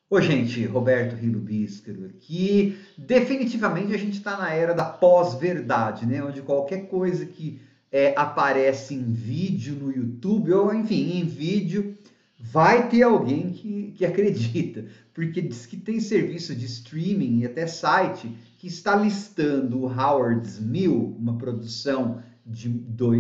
Ô, gente, Roberto Rilo Bíscaro aqui. Definitivamente a gente está na era da pós-verdade, né? Onde qualquer coisa que aparece em vídeo no YouTube, ou enfim, em vídeo, vai ter alguém que acredita. Porque diz que tem serviço de streaming e até site que está listando o Howard's Mill, uma produção de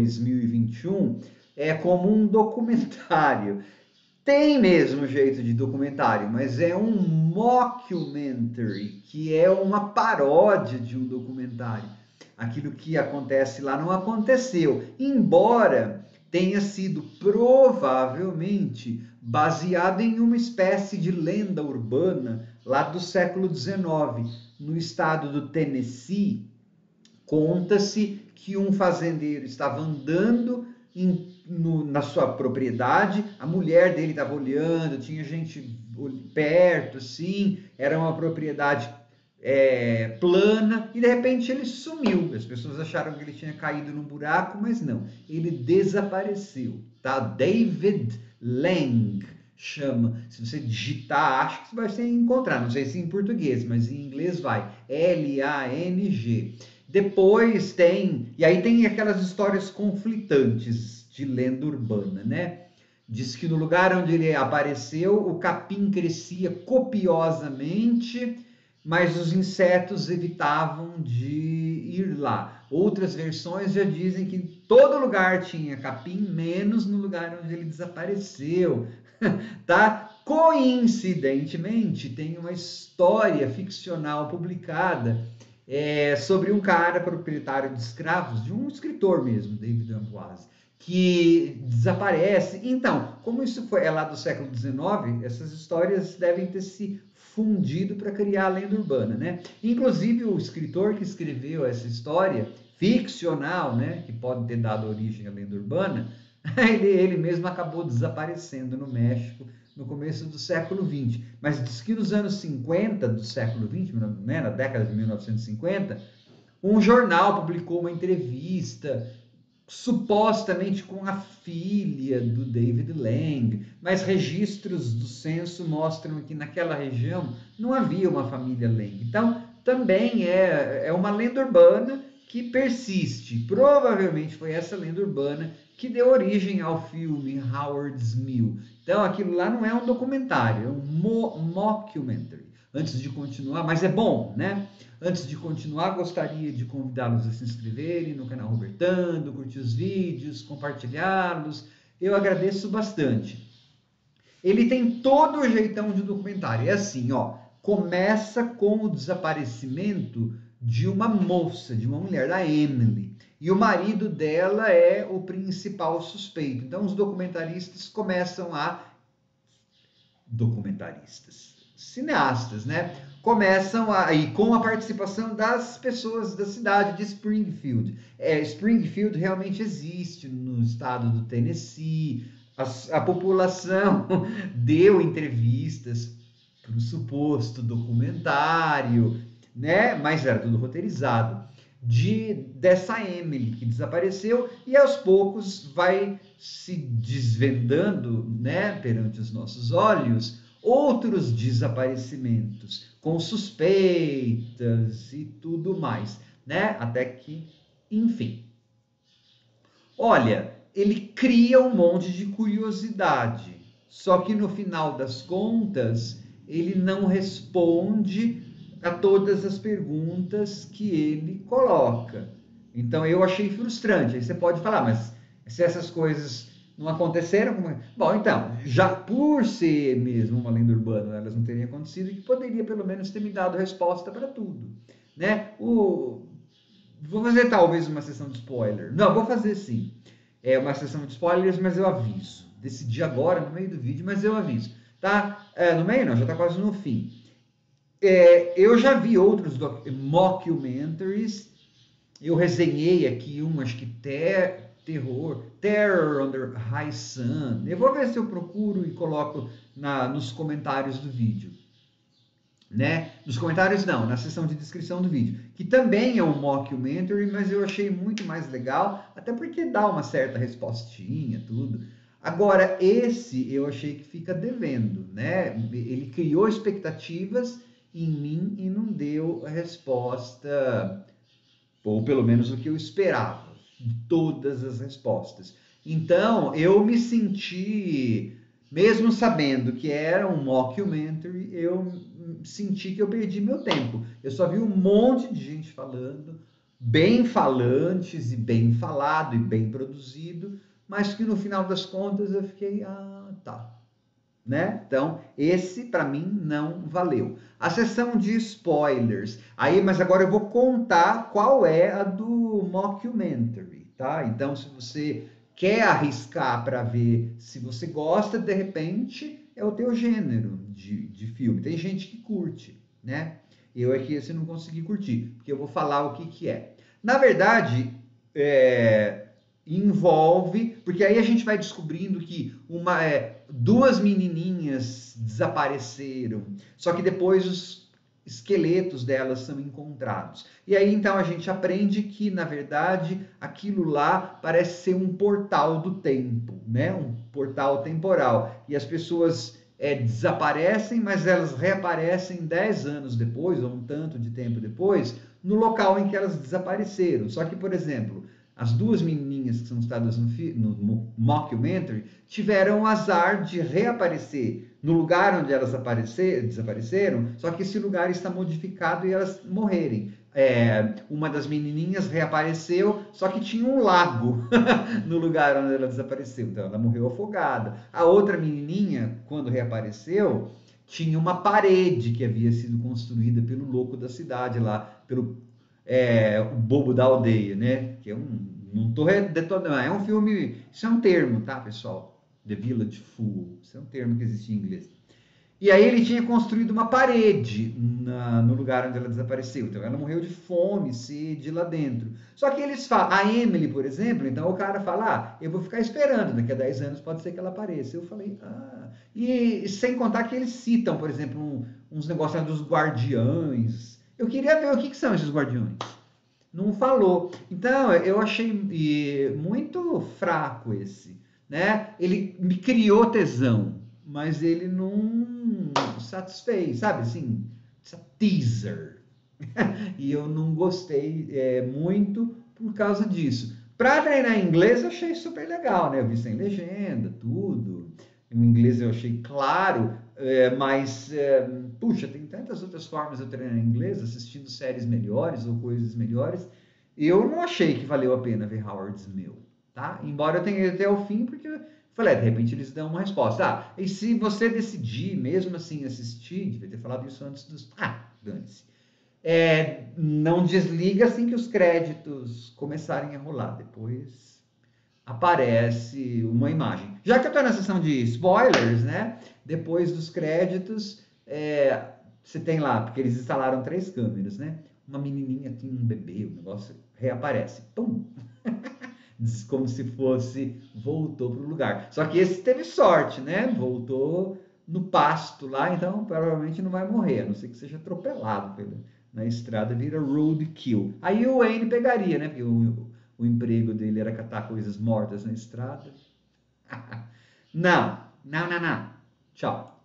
2021, como um documentário. Tem mesmo jeito de documentário, mas é um mockumentary, que é uma paródia de um documentário. Aquilo que acontece lá não aconteceu, embora tenha sido provavelmente baseado em uma espécie de lenda urbana lá do século XIX. No estado do Tennessee, conta-se que um fazendeiro estava andando na sua propriedade, a mulher dele estava olhando, tinha gente perto, assim, era uma propriedade plana, e de repente ele sumiu. As pessoas acharam que ele tinha caído num buraco, mas não, ele desapareceu. Tá? David Lang chama. Se você digitar, acho que você vai encontrar. Não sei se em português, mas em inglês vai. Lang. Depois tem. E aí tem aquelas histórias conflitantes de lenda urbana, né? Diz que no lugar onde ele apareceu, o capim crescia copiosamente, mas os insetos evitavam de ir lá. Outras versões já dizem que em todo lugar tinha capim, menos no lugar onde ele desapareceu. Tá? Coincidentemente, tem uma história ficcional publicada sobre um cara proprietário de escravos, de um escritor mesmo, David Amboise, que desaparece. Então, como isso é lá do século XIX, essas histórias devem ter se fundido para criar a lenda urbana, né? Inclusive o escritor que escreveu essa história ficcional, né, que pode ter dado origem à lenda urbana, ele mesmo acabou desaparecendo no México no começo do século XX. Mas diz que nos anos 50 do século XX, né, na década de 1950, um jornal publicou uma entrevista supostamente com a filha do David Lang, mas registros do censo mostram que naquela região não havia uma família Lang. Então, também é uma lenda urbana que persiste. Provavelmente foi essa lenda urbana que deu origem ao filme Howard's Mill. Então, aquilo lá não é um documentário, é um mockumentary. Antes de continuar, mas é bom, né? Antes de continuar, gostaria de convidá-los a se inscreverem no canal Robertando, curtir os vídeos, compartilhá-los. Eu agradeço bastante. Ele tem todo o jeitão de documentário. É assim, ó. Começa com o desaparecimento de uma moça, de uma mulher, da Emily. E o marido dela é o principal suspeito. Então os documentaristas começam a documentaristas, cineastas, né? Começam aí com a participação das pessoas da cidade de Springfield. Springfield realmente existe no estado do Tennessee. A população deu entrevistas para o suposto documentário, né? Mas era tudo roteirizado. Dessa Emily que desapareceu e aos poucos vai se desvendando, né, perante os nossos olhos, outros desaparecimentos com suspeitas e tudo mais, né? Até que, enfim. Olha, ele cria um monte de curiosidade, só que no final das contas, ele não responde a todas as perguntas que ele coloca. Então eu achei frustrante. Aí você pode falar, mas se essas coisas não aconteceram, como é? Bom, então, já por ser mesmo uma lenda urbana, elas não teriam acontecido, que poderia pelo menos ter me dado resposta para tudo, né? Vou fazer talvez uma sessão de spoiler. Não, vou fazer sim. É uma sessão de spoilers, mas eu aviso. Decidi agora, no meio do vídeo, mas eu aviso. Tá? No meio não, já tá quase no fim. Eu já vi outros mockumentaries. Eu resenhei aqui um, acho que Terror Under High Sun. Eu vou ver se eu procuro e coloco nos comentários do vídeo, né? Nos comentários não, na seção de descrição do vídeo, que também é um mockumentary, mas eu achei muito mais legal, até porque dá uma certa respostinha, tudo. Agora, esse eu achei que fica devendo, né? Ele criou expectativas em mim e não deu a resposta, ou pelo menos o que eu esperava, de todas as respostas. Então, eu me senti, mesmo sabendo que era um mockumentary, eu senti que eu perdi meu tempo. Eu só vi um monte de gente falando, bem falantes e bem falado e bem produzido, mas que no final das contas eu fiquei, ah, tá, né? Então, esse para mim não valeu. A sessão de spoilers. Aí, mas agora eu vou contar qual é a do mockumentary, tá? Então, se você quer arriscar para ver se você gosta, de repente é o teu gênero de filme. Tem gente que curte, né? Eu é que esse não consegui curtir, porque eu vou falar o que que é. Na verdade, envolve, porque aí a gente vai descobrindo que duas menininhas desapareceram, só que depois os esqueletos delas são encontrados. E aí então a gente aprende que, na verdade, aquilo lá parece ser um portal do tempo, né? Um portal temporal. E as pessoas desaparecem, mas elas reaparecem 10 anos depois, ou um tanto de tempo depois, no local em que elas desapareceram. Só que, por exemplo, as duas menininhas que são citadas no mockumentary tiveram o azar de reaparecer no lugar onde elas desapareceram, só que esse lugar está modificado e elas morrerem. Uma das menininhas reapareceu, só que tinha um lago no lugar onde ela desapareceu, então ela morreu afogada. A outra menininha, quando reapareceu, tinha uma parede que havia sido construída pelo louco da cidade lá, pelo o bobo da aldeia, né? Que não tô detonando, é um filme, isso é um termo, tá, pessoal? The Village Fool, isso é um termo que existe em inglês. E aí ele tinha construído uma parede no lugar onde ela desapareceu. Então ela morreu de fome, sede lá dentro. Só que eles falam, a Emily, por exemplo, então o cara fala, eu vou ficar esperando, daqui a 10 anos pode ser que ela apareça. Eu falei, E sem contar que eles citam, por exemplo, uns negócios dos guardiães. Eu queria ver o que são esses guardiões. Não falou. Então, eu achei muito fraco esse, né? Ele me criou tesão, mas ele não satisfez, sabe? Assim, essa teaser. E eu não gostei muito por causa disso. Para treinar inglês, eu achei super legal, né? Eu vi sem legenda, tudo. O inglês eu achei claro, mas, puxa, tem tantas outras formas de eu treinar inglês, assistindo séries melhores ou coisas melhores. Eu não achei que valeu a pena ver Howard's Mill, tá? Embora eu tenha ido até o fim, porque eu falei, de repente eles dão uma resposta. E se você decidir, mesmo assim, assistir, devia ter falado isso antes dos... dane-se. Não desliga assim que os créditos começarem a rolar. Depois aparece uma imagem. Já que eu estou na seção de spoilers, né? Depois dos créditos, você tem lá, porque eles instalaram 3 câmeras, né? Uma menininha tinha um bebê, o negócio reaparece. Pum! Como se fosse, voltou para o lugar. Só que esse teve sorte, né? Voltou no pasto lá, então provavelmente não vai morrer, a não ser que seja atropelado na estrada, vira roadkill. Aí o Wayne pegaria, né? Porque o emprego dele era catar coisas mortas na estrada. Não, não, não, não. Tchau.